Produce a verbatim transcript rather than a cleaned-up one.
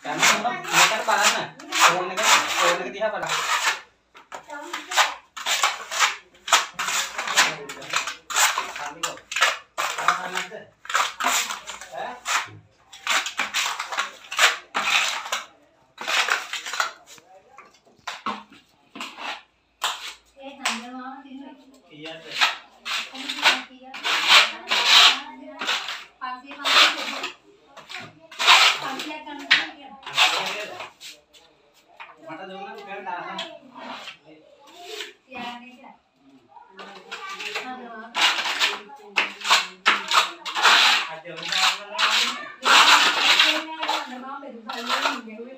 Karena memang mereka barana. Phone එක phone එක දිහා බලන්න. සම්මිකෝ. ආනන්ද. ඈ? ඒ නන්දමාව දිනුවා. කීයද? කීයද? පන්සිය පන්සිය. පන්සිය ගන්න කියලා. මට දුන්නා උගල දාන්න. යානේ කියලා. හදවා. අද උදේ නන්දමාව බෙදුවා ඉන්නේ.